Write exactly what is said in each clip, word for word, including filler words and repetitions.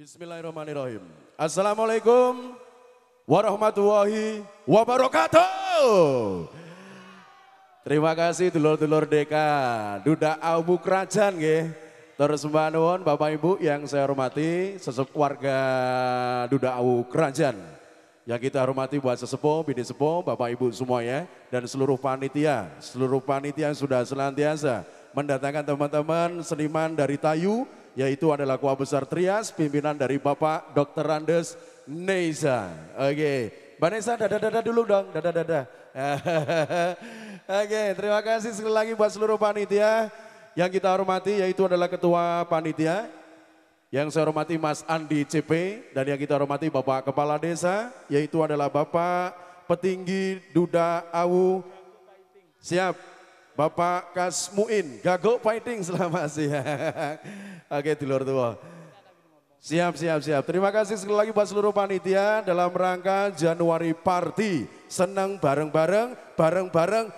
Bismillahirrahmanirrahim. Assalamualaikum warahmatullahi wabarakatuh. Terima kasih dulur-dulur Deka, Duda Awu Kerajaan nggih. Terus mbak nuwun Bapak Ibu yang saya hormati, sesepuh warga Duda Awu Kerajaan. Yang kita hormati buat sesepuh, bini sepuh, Bapak Ibu semuanya, dan seluruh panitia, seluruh panitia yang sudah senantiasa mendatangkan teman-teman seniman dari Tayu, yaitu adalah Ketua Besar Trias, pimpinan dari Bapak Dokter Andes Neza. Oke, Mbak Neza dada-dada dulu dong, dada-dada. Oke, terima kasih sekali lagi buat seluruh panitia yang kita hormati, yaitu adalah Ketua Panitia, yang saya hormati Mas Andi C P, dan yang kita hormati Bapak Kepala Desa, yaitu adalah Bapak Petinggi Duda Awu, siap, Bapak Kasmuin, Gago Fighting, selamat siang. Oke, dulur tua. Siap, siap, siap. Terima kasih sekali lagi buat seluruh panitia dalam rangka Januari Party. Senang bareng-bareng, bareng-bareng,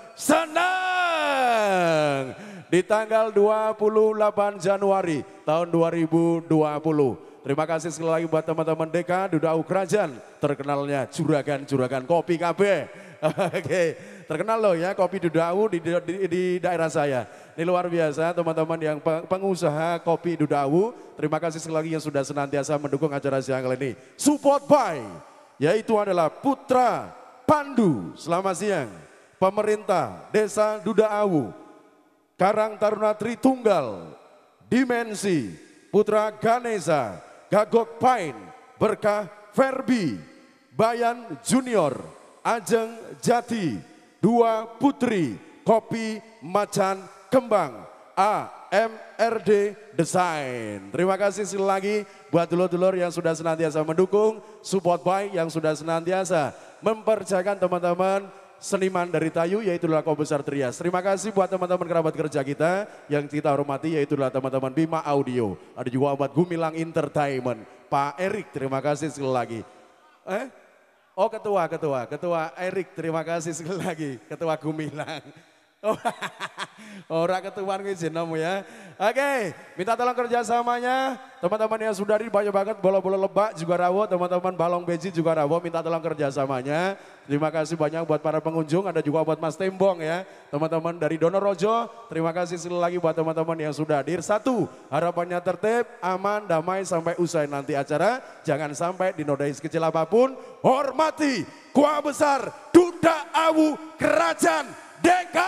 senang. Di tanggal dua puluh delapan Januari tahun dua ribu dua puluh. Terima kasih sekali lagi buat teman-teman Deka, Duda Awu Kerajaan. Terkenalnya juragan-juragan kopi K B. Oke, terkenal loh ya kopi Duda Awu di, di, di daerah saya. Ini luar biasa teman-teman yang pengusaha kopi Duda Awu. Terima kasih sekali lagi yang sudah senantiasa mendukung acara siang kali ini. Support by, yaitu adalah Putra Pandu, selamat siang. Pemerintah Desa Duda Awu, Karang Taruna Tritunggal, Dimensi, Putra Ganesa, Gagok Pain, Berkah Verbi, Bayan Junior, Ajeng Jati, Dua Putri, Kopi Macan Kembang, A M R D Desain. Terima kasih sekali lagi buat dulur-dulur yang sudah senantiasa mendukung, support by yang sudah senantiasa mempercayakan teman-teman seniman dari Tayu, yaitu adalah Ketua Besar Trias. Terima kasih buat teman-teman kerabat kerja kita yang kita hormati, yaitu adalah teman-teman Bima Audio. Ada juga buat Gumilang Entertainment, Pak Erik, terima kasih sekali lagi. Eh? Oh ketua, ketua, ketua Erik, terima kasih sekali lagi, ketua Gumilang. Oh, orang ketua ngizinamu ya. Oke, minta tolong kerjasamanya. Teman-teman yang sudah di banyak banget, bola-bola lebak juga rawo, teman-teman balong beji juga rawo, minta tolong kerjasamanya. Terima kasih banyak buat para pengunjung, ada juga buat Mas Tembong ya. Teman-teman dari Donorojo, terima kasih sekali lagi buat teman-teman yang sudah hadir. Satu, harapannya tertib, aman, damai sampai usai nanti acara. Jangan sampai dinodai sekecil apapun. Hormati Ketua Besar Duda Awu Kerajaan Deka.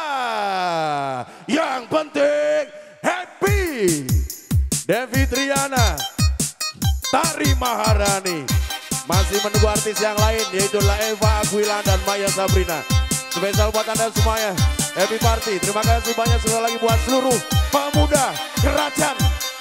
Yang penting happy. Devi Triana, Tari Maharani. Masih menunggu artis yang lain, yaitu Eva Aguila dan Maya Sabrina. Spesial buat Anda semuanya, happy party. Terima kasih banyak sekali lagi buat seluruh pemuda kerajaan.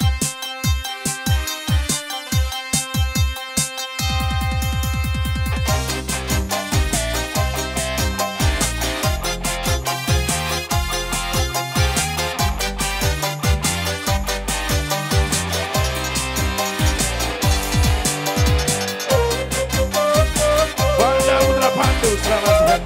Selamat siang.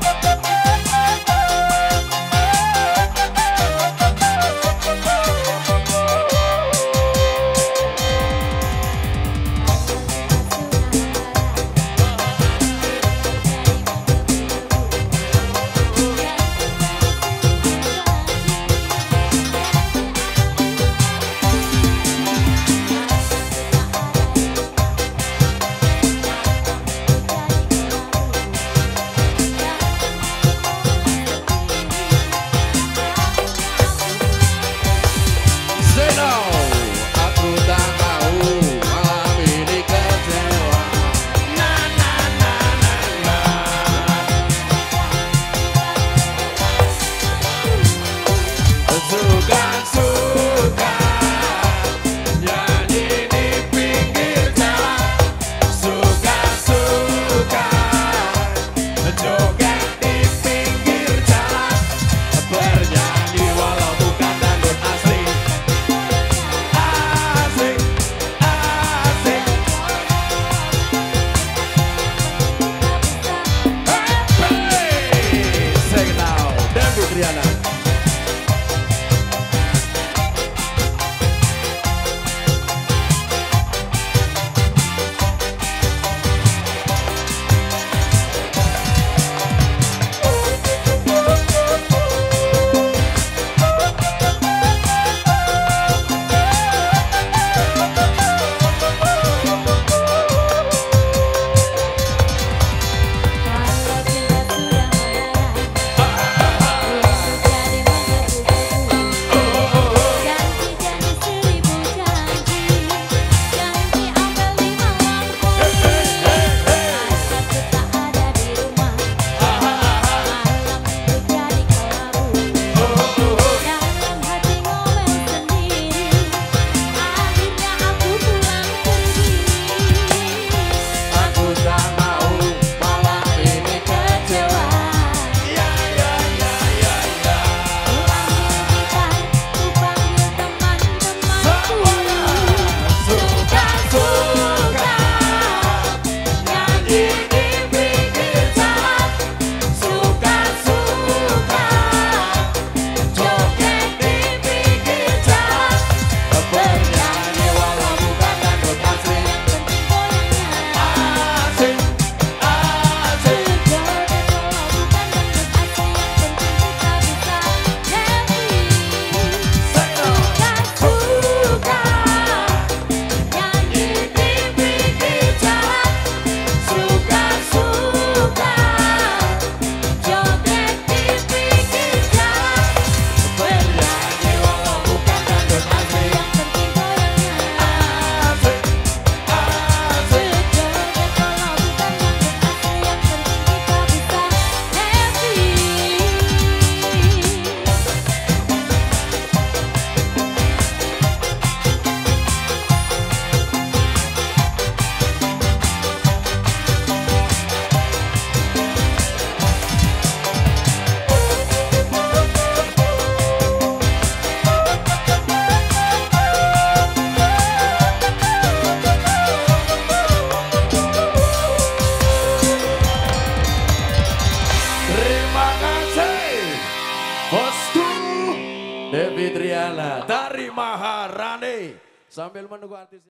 Fitriana dari Maharani sambil menunggu artis